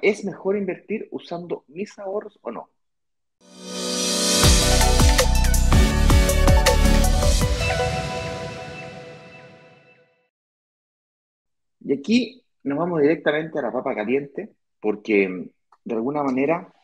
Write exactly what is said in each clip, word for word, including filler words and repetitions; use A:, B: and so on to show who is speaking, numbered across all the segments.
A: ¿es mejor invertir usando mis ahorros o no? Y aquí nos vamos directamente a la papa caliente, porque de alguna manera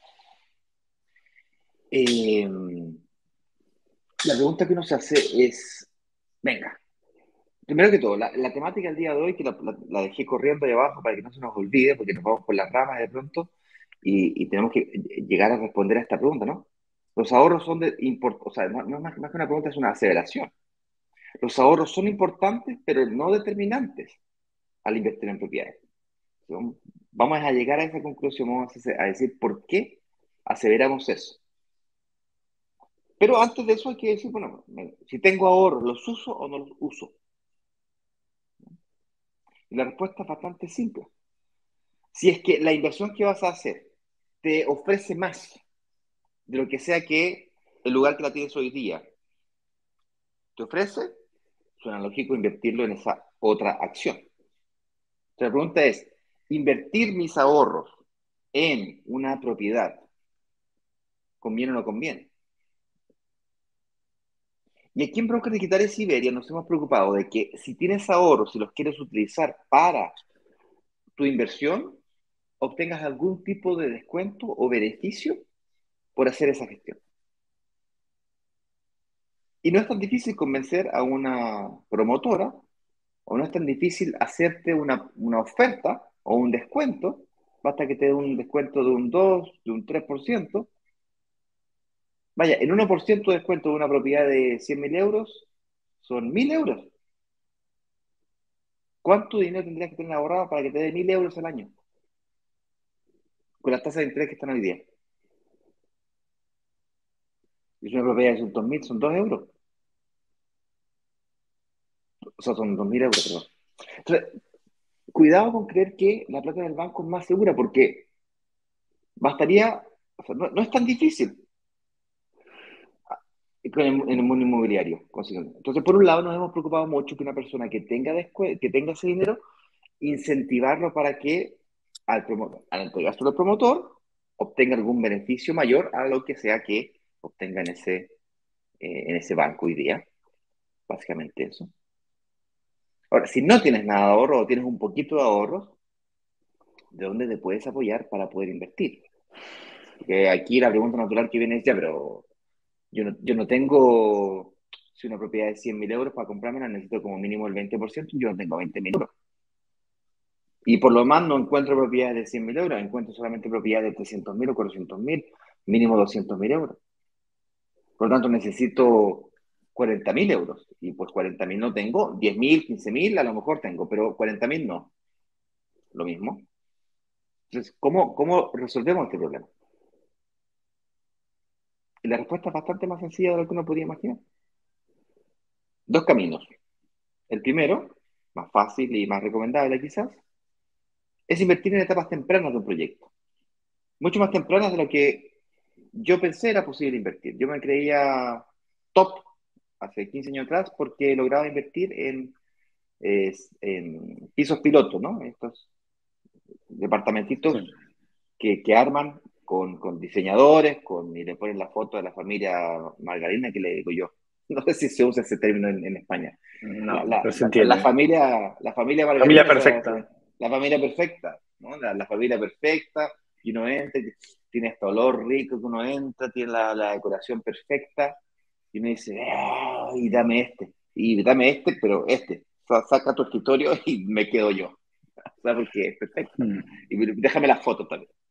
A: eh, la pregunta que uno se hace es, venga, primero que todo, la, la temática del día de hoy, que la, la- la dejé corriendo de abajo para que no se nos olvide, porque nos vamos por las ramas de pronto, y, y tenemos que llegar a responder a esta pregunta, ¿no? Los ahorros son de import, o sea, no, no es más, más que una pregunta, es una aseveración. Los ahorros son importantes, pero no determinantes al invertir en propiedades. Son- Vamos a llegar a esa conclusión, vamos a decir por qué aseveramos eso. Pero antes de eso hay que decir, bueno, si tengo ahorros, ¿los uso o no los uso? Y la respuesta es bastante simple. Si es que la inversión que vas a hacer te ofrece más de lo que sea que el lugar que la tienes hoy día te ofrece, suena lógico invertirlo en esa otra acción. Entonces, la pregunta es, ¿invertir mis ahorros en una propiedad conviene o no conviene? Y aquí en Brokers Digitales Iberia nos hemos preocupado de que si tienes ahorros y los quieres utilizar para tu inversión, obtengas algún tipo de descuento o beneficio por hacer esa gestión. Y no es tan difícil convencer a una promotora, o no es tan difícil hacerte una, una oferta o un descuento, basta que te dé un descuento de un dos, de un tres por ciento. Vaya, en uno por ciento de descuento de una propiedad de cien mil euros son mil euros. ¿Cuánto dinero tendrías que tener ahorrado para que te dé mil euros al año? Con las tasas de interés que están hoy día. Y es una propiedad de dos mil, son dos euros. O sea, son dos mil euros, perdón. Entonces, cuidado con creer que la plata del banco es más segura, porque bastaría, o sea, no, no es tan difícil con el- en el mundo inmobiliario. Conseguirlo. Entonces, por un lado, nos hemos preocupado mucho que una persona que tenga, descue- que tenga ese dinero, incentivarlo para que al, promotor, al entregárselo al promotor, obtenga algún beneficio mayor a lo que sea que obtenga en ese, eh, en ese banco hoy día. Básicamente eso. Ahora, si no tienes nada de ahorro o tienes un poquito de ahorros, ¿de dónde te puedes apoyar para poder invertir? Porque aquí la pregunta natural que viene es ya, pero yo no, yo no tengo, si una propiedad de cien mil euros para comprarme, la necesito como mínimo el veinte por ciento, y yo no tengo veinte mil euros. Y por lo más no encuentro propiedades de cien mil euros, encuentro solamente propiedades de trescientos mil o cuatrocientos mil, mínimo doscientos mil euros. Por lo tanto, necesito cuarenta mil euros. Y pues cuarenta mil no tengo, diez mil, quince mil a lo mejor tengo, pero cuarenta mil no. Lo mismo. Entonces, ¿cómo, cómo resolvemos este problema? Y la respuesta es bastante más sencilla de lo que uno podía imaginar. Dos caminos. El primero, más fácil y más recomendable quizás, es invertir en etapas tempranas de un proyecto. Mucho más tempranas de lo que yo pensé era posible invertir. Yo me creía top hace quince años atrás porque lograba invertir en, es, en pisos pilotos, ¿no? Estos departamentitos
B: Sí.
A: que, que arman con, con diseñadores, con, y le ponen la foto de la familia Margarina, que le digo yo. No sé si se usa ese término en, en España. La,
B: No,
A: la,
B: pero se
A: la, la
B: entiende.
A: familia, la familia
B: Familia
A: Margarina, esa,
B: perfecta.
A: esa- la familia perfecta, ¿no? La, la familia perfecta, y uno entra, y tiene este olor rico que uno entra, tiene la, la decoración perfecta, y uno dice, y dame este, y dame este, pero este. Sa- Saca tu escritorio y me quedo yo, ¿sabes? Porque es perfecto.
B: Mm.
A: Y déjame las fotos también.